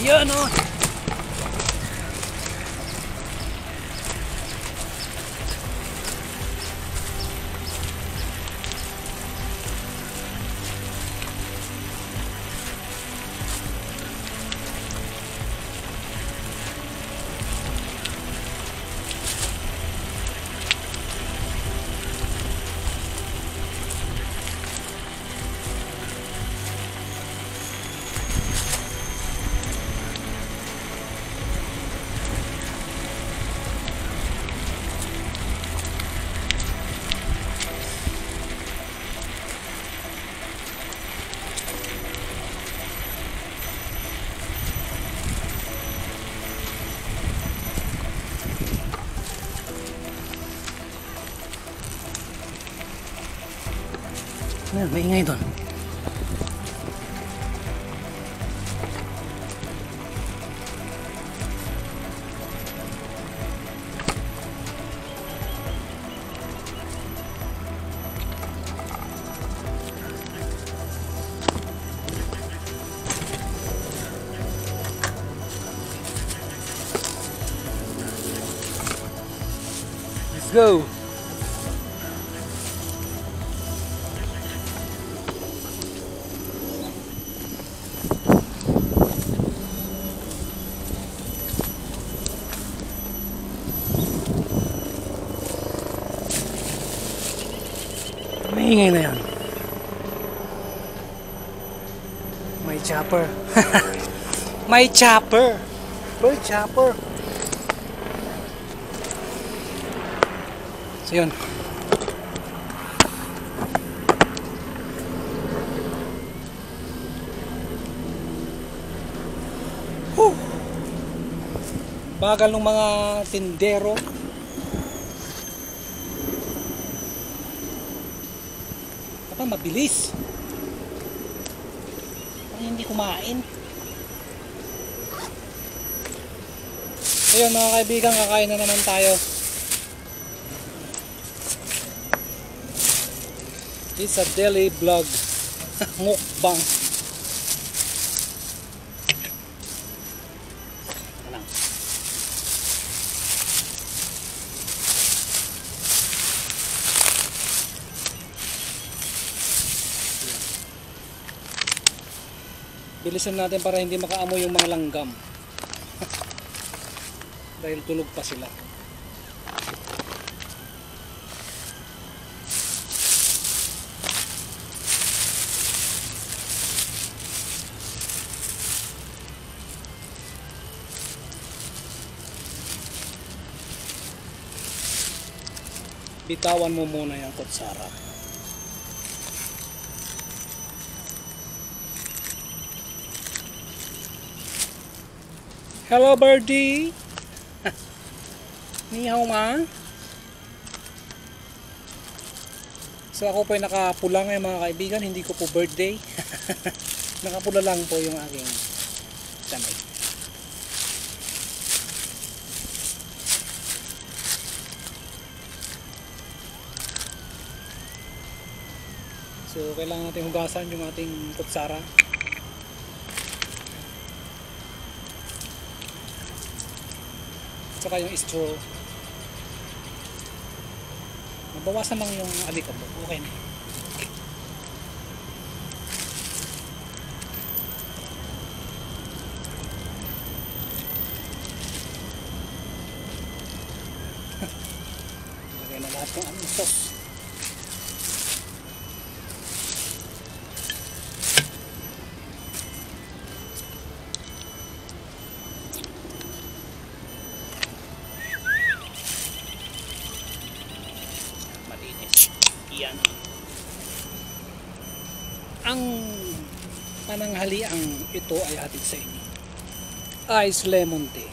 Yan o. Ayan, may ingay doon. Let's go! Maingay na yan. May chopper. May chopper. Bird chopper. So yun. Bagal ng mga tindero. Mabilis. Parang hindi kumain. Ayun mga kaibigan, kakain na naman tayo. It's a daily vlog. Mukbang. Bilisan natin para hindi makaamoy yung mga langgam. Dahil tulog pa sila. Bitawan mo muna yung kutsara. Hello birdie. Ni hao ma. So ako po ay nakapula ngayon mga kaibigan, hindi ko po birthday. Nakapula lang po yung aking damit. So kailangan natin hugasan yung ating kutsara. Saka yung straw. Mabawasan lang yung alikabok. Okay na. Lagay na lahat ng aming sauce. Yan. Ang pananghaliang ito ay hatid sa inyo. Ice lemon tea.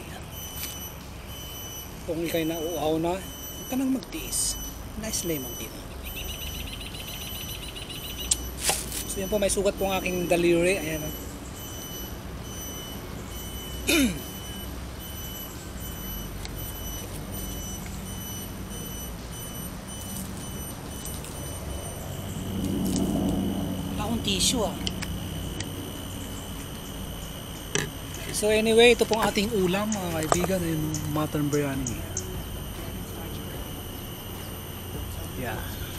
Kung ikay nauuhaw na, huwag ka nang magtiis. Nice lemon tea. So yan po, may sugat po ang aking daliri. Ayan. Tissue So anyway, ito pong ating ulam mga kaibigan, yung mutton biryani. Yeah.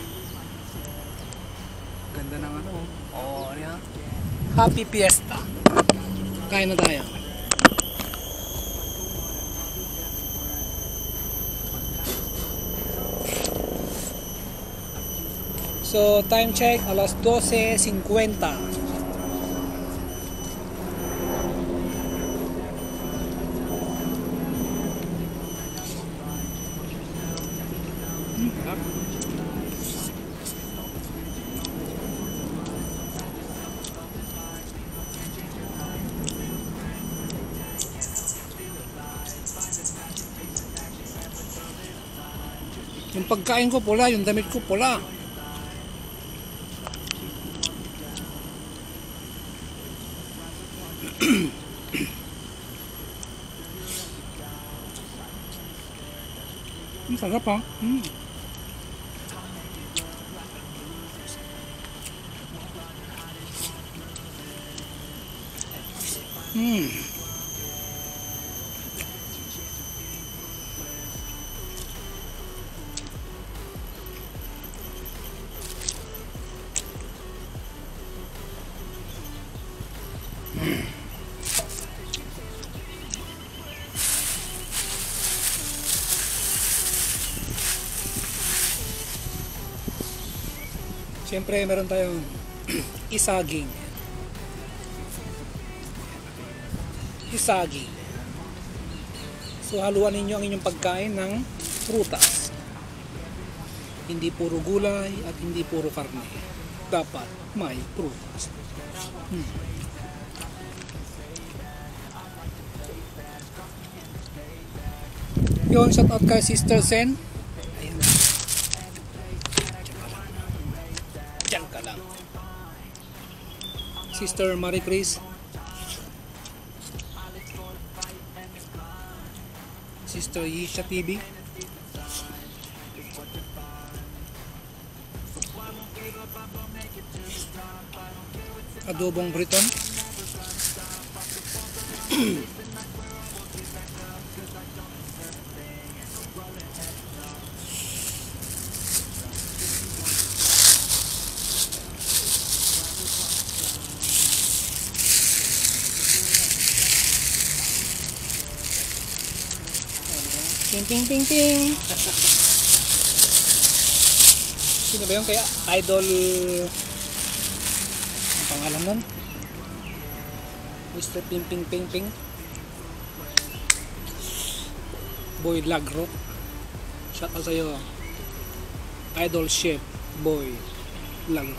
Ganda ng ano. Oh, yan. Happy Fiesta. Kain na tayo. So time check, alas 12:50. Yung pagkain ko pula, yung damit ko pula. Ang sarap ha. Siyempre meron tayong isaging. Isaging. So haluan ninyo ang inyong pagkain ng prutas. Hindi puro gulay at hindi puro karne. Dapat may prutas. Yun, shout out kay Sister Sen. Ayan. Diyan ka lang. Sister Marie Chris. Sister Yisha TV. Adobong Briton. Ting ting ting ting. Sino ba yung kaya idol? Ang pangalan nun? Mr. Ping Ping Ping Ping. Boy Lagro. Shout out sa'yo. Idol Chef Boy Lagro.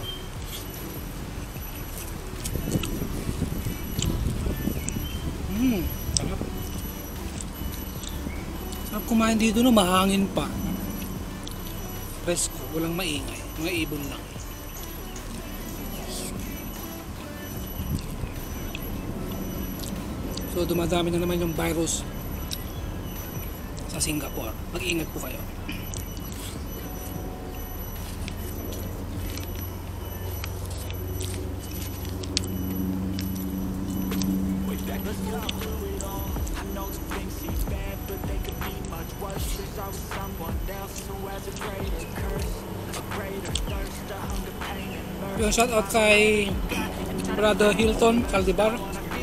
Sarap. Sarap kumain dito, no, mahangin pa. Presko, walang maingay. Mga ibon lang. So dumadami na naman yung virus sa Singapore. Mag-iingat po kayo. Yung shout out kay Brother Hilton Caldibar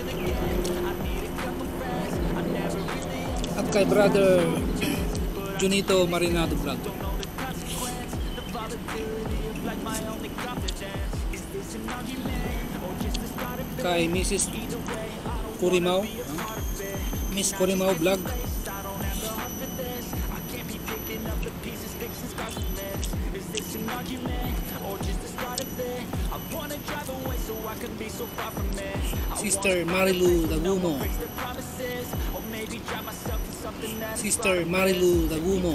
at kay Brother Junito Marinado Vlog. Kay Mrs. Kurimao, Miss Kurimao Vlog. Sister Marilu Dagumo. Sister Marilu Dagumo.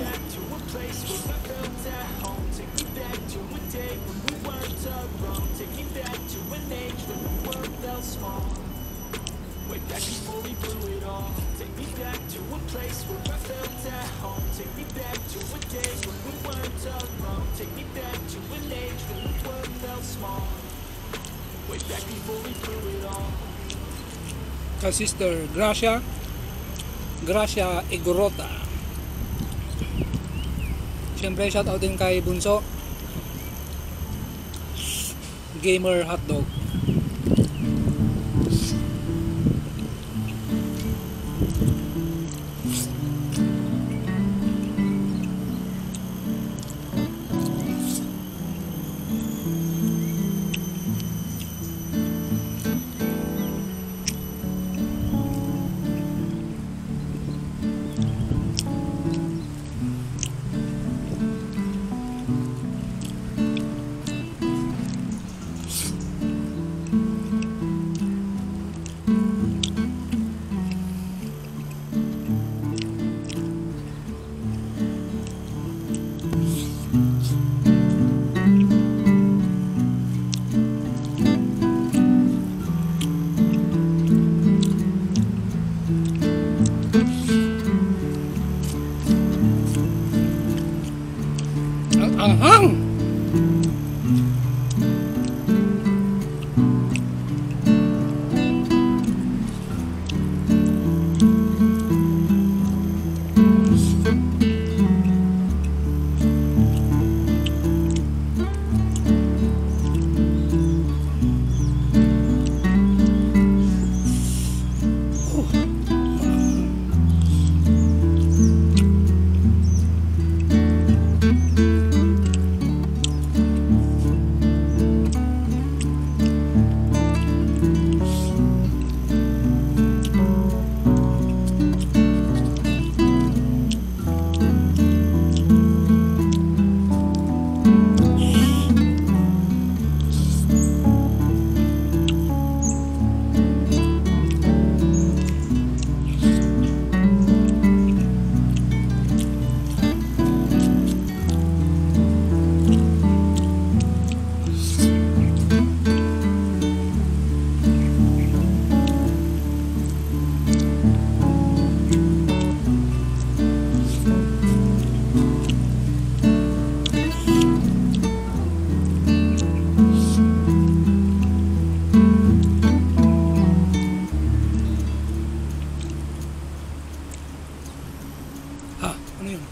kay Sister Gracia Igorota. Siyempre shoutout din kay Bunso Gamer Hotdog. Anghang! Ano yun?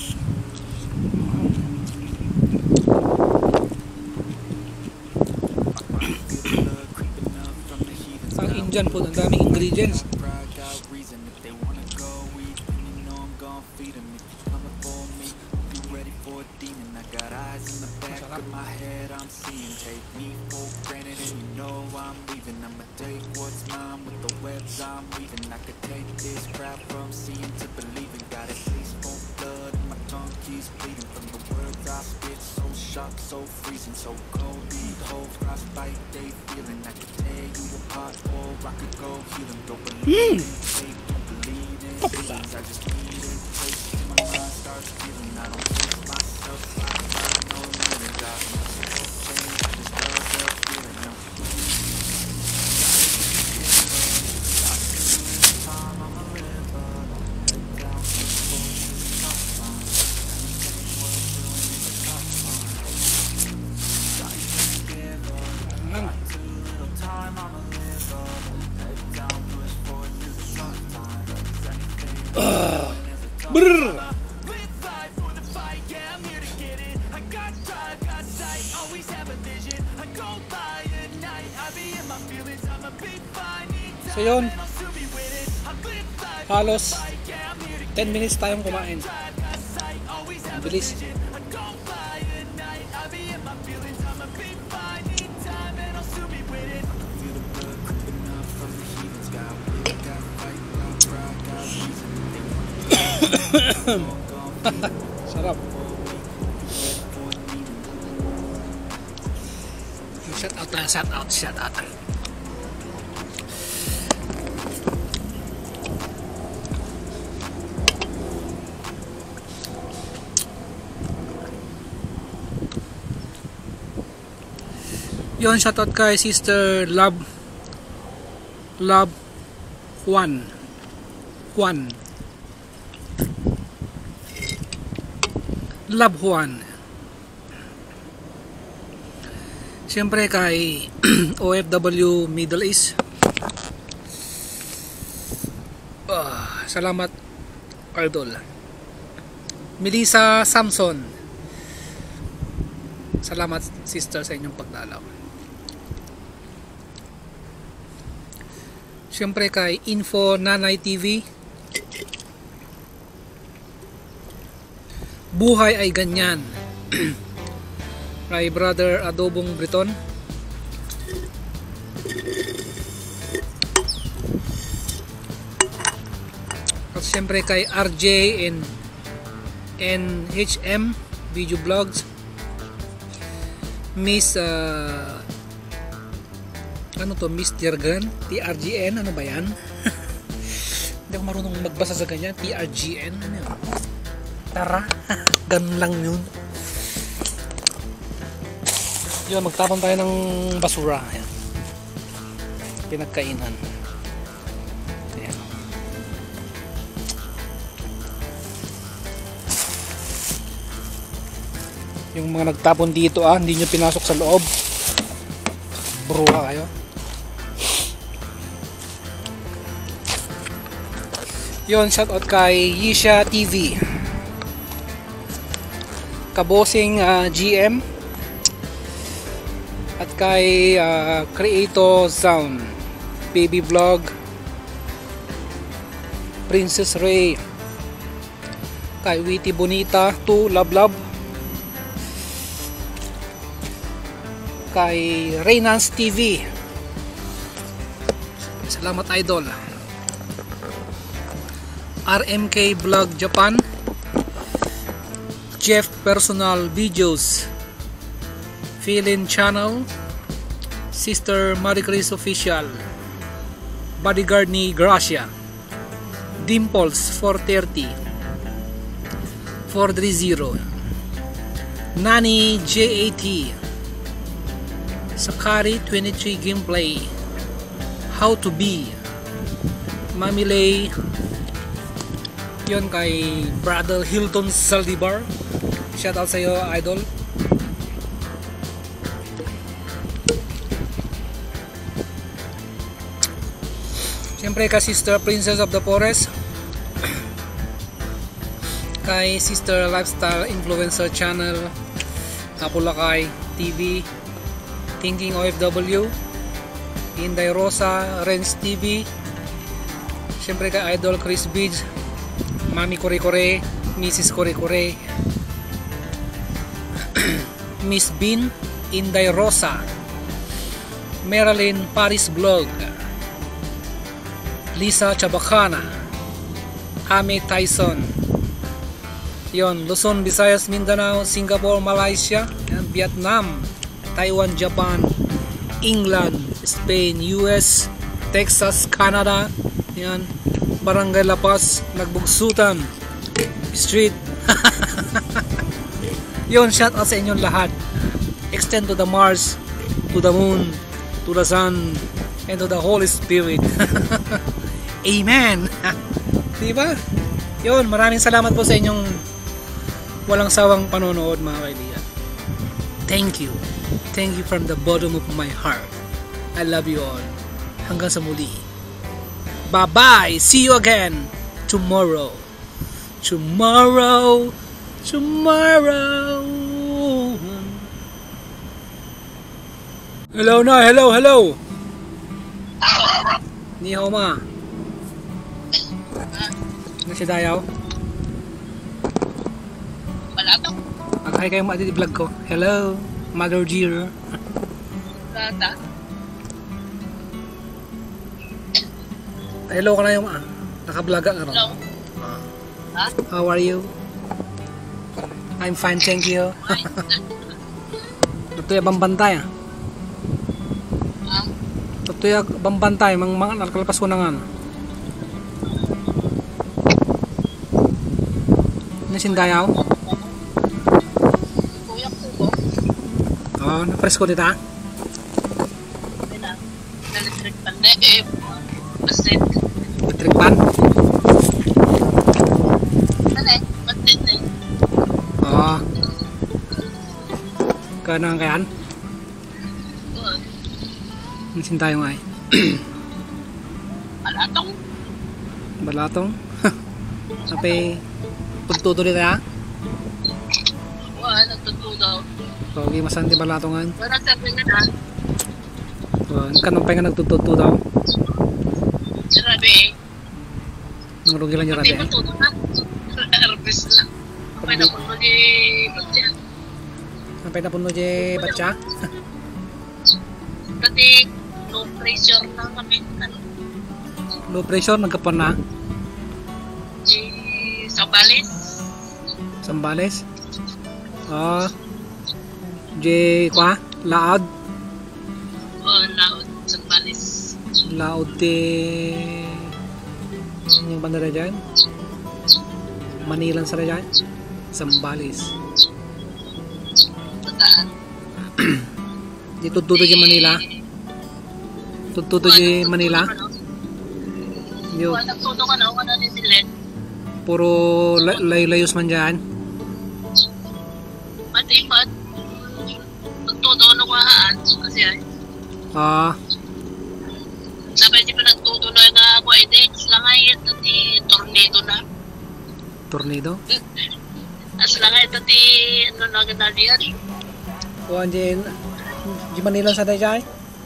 Ang Indian food, ang daming ingredients. So freezing, so cold, cold frostbite, they feeling. I could tear you apart, or I could go heal them. Don't believe in fate, don't believe in feelings. I just need it, take in my mind, starts feeling. I don't trust myself, I no limit. Got me so changed, I just love that feeling. Time I'ma live, head down, before this tough time. Anything worth doing is a tough time. Brrr. So yun, halos 10 minutes tayong kumain. Ang bilis. Sarap. Shout out. Yun, shout out kay Sister Love Juan. Love Juan. Siyempre kay OFW Middle East. Salamat, Idol. Melissa Samson. Salamat, sister, sa inyong pagdalaw. Siyempre kay Info Nanay TV. Buhay ay ganyan. Kay Brother Adobong Briton. At siyempre kay RJ and NHM Video Vlogs. Miss ano to, Miss Tiergan, TRGN, ano ba yan? Hindi ako marunong magbasa sa ganyan. TRGN, ano yun? Tara, ganun lang yun. Yun, magtapon tayo ng basura. Ayan. Pinagkainan. Ayan. Yung mga nagtapon dito, hindi nyo pinasok sa loob. Bruha kayo. Yun, shoutout kay Yisha TV, Kabosing GM, at kay Creator Sound, Baby Vlog, Princess Ray, kay Witty Bonita 2 Love Love, kay Reynans TV. Salamat, Idol. RMK Vlog Japan, Jeff Personal Videos, Feelin Channel, Sister Marie Chris Official, Bodyguard ni Gracia, Dimples 430, 430, Nani JAT, Sakari 23 Gameplay, How to Be, Mamilay. Yun, kay Brother Hilton Saldivar. Shoutout sa iyo, Idol. Siyempre kay Sister Princess of the Forest, kay Sister Lifestyle Influencer Channel, Apulakay TV, Thinking OFW, Inday Rosa, Renz TV. Siyempre kay Idol Chris Beach, Mami Kore Kore, Mrs. Kore Kore, Miss Bean, Inday Rosa, Marilyn Paris Vlog, Lisa Chabacana, Ame Tyson. Yon, Luzon, Visayas, Mindanao, Singapore, Malaysia, Vietnam, Taiwan, Japan, England, Spain, US, Texas, Canada. Yan, Barangay La Paz, Nagbugsutan Street. Yun, shout out sa inyong lahat. Extend to the Mars, to the Moon, to the Sun, and to the Holy Spirit. Amen. Diba? Yun, maraming salamat po sa inyong walang sawang panonood, mga kaibigan. Thank you. Thank you from the bottom of my heart. I love you all. Hanggang sa muli. Bye-bye. See you again tomorrow. Tomorrow. Tomorrow. Hello na. Hello, hello. Ni hao ma. Nasi dayaw. Wala to. Mag-hi kayo mo di vlog ko. Hello, Mother Dear. Wala. Hello ka na yung naka-vlog ka ron. Hello. Ha? How are you? I'm fine, thank you. Ito yung bambantay Ha? Ito yung bambantay, mga nakalapas ko na nga. Nasindayaw? Kuya ko. Oo, napresko dita. Wala. Electric pan na eh. Basit. Electric pan? Ano eh? Basit na eh. Oo. Kanang kayan? Oo. Nasindayaw nga eh. Wala tong. Balatong? Sampai pagtuto dito ya. Wala, nagtutudaw. Pogi masan di balatongan. Wala sabi nga na. Kanong pengen nagtututo daw. Grabe eh. Nangrugi lang yung Pati rabi. matuto na. Arbis lang. Kapay na po lagi batya. Sampai na puno di batya. Pati low pressure na kami. Ano? Low pressure nagkapon na. Di Sambales. Sambales. Di kwa laod. Laot Sambales. Laod di yung bandara dyan. Manilan sa dyan. Sambales. Tataan. Di tututo di Manila. Tututo di Manila. Yo, Wala nagtuto ka na. Wala ni Silen. puro layo-layos man dyan. Pati pat. Nagtuto na kuhaan. Kasi ay. Sabay di pa nagtuto na nga ako ay dates lang ay dati tornado na. Tornado. As lang ay dati ano na ganda diyan. Kuhan di Manila sa dyan.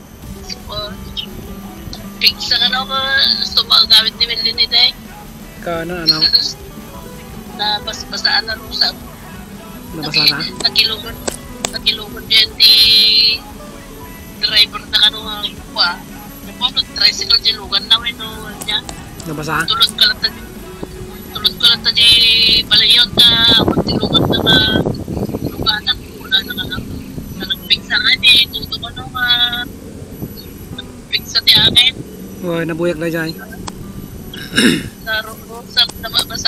Pigsa ka na ako gusto magagamit ni Melly ni Day. Ano. Na basaan na rusap. Nabasa na? Nakilugan dyan di driver na kanong kuha. Yung tricycle di lugan na no niya. Nabasa? Tulad ko lang ta di palayot na magtilugan na na lugan at wala na ka lang. Na nagpigsa nga di tuto ko nung nagpigsa di angin. Uy, nabuyak na dyan. Sa rusap na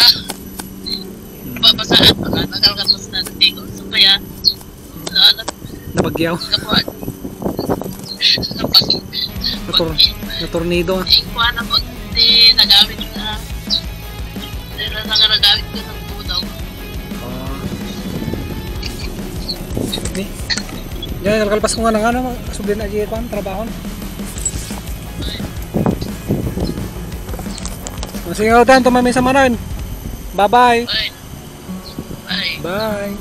babasaan pa nga nakalkatos na natigo. So kaya Nabagyaw. kapuan. Na tornado. Ikuha na po, hindi nagamit na. Hindi na nagamit ko ng pudaw. Yan, kalkalpas ko nga ng ano, sublin na dyan ko, trabaho. Sige ko tayo, tumami sa manan. Bye-bye. Bye. Bye. Bye.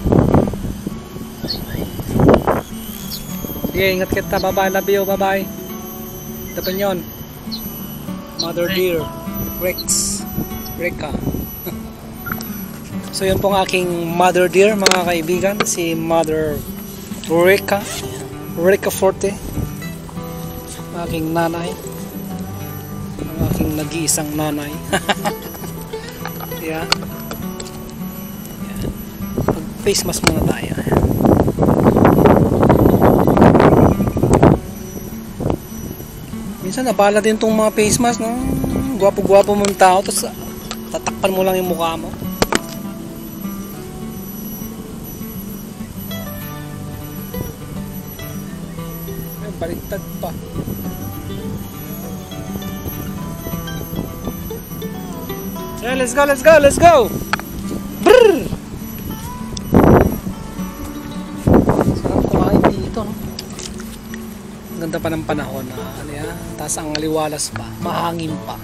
Sige, ingat kita. Bye-bye. Love you. Bye-bye. Dapan yun. Mother dear. Rex. Reka. So yun pong aking mother dear mga kaibigan. Si Mother Reka. Reka Forte. Aking nanay. Ang aking nag-iisang nanay. Yeah. Face mask muna tayo. Minsan nabala din tong mga face mask, no? Gwapo-gwapo mong tao, tapos tatakpan mo lang yung mukha mo. Ay, baliktad pa. Yeah, let's go, let's go, let's go! Brrr! Sarap kumain dito, no? Ang ganda pa ng panahon na ano yan, taas ang liwalas pa, mahangin pa.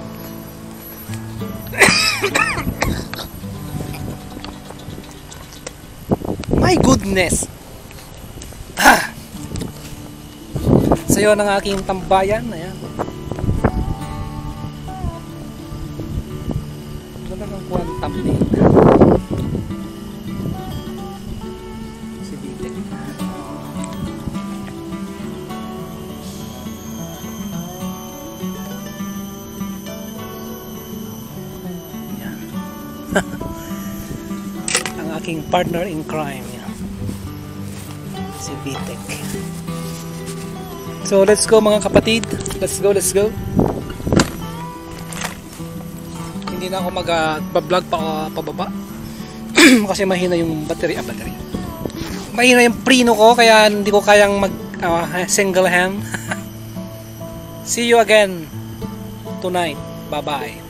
My goodness! Ah! So yun ang aking tambayan, ayan. Kuhan thumbnail si Bitek. Yan. Ang aking partner in crime yan. Si Bitek. So let's go mga kapatid. Let's go, let's go. Hindi na ako mag-vlog pa pababa kasi mahina yung battery. Mahina yung prino ko kaya hindi ko kayang mag single hand. See you again tonight. Bye bye.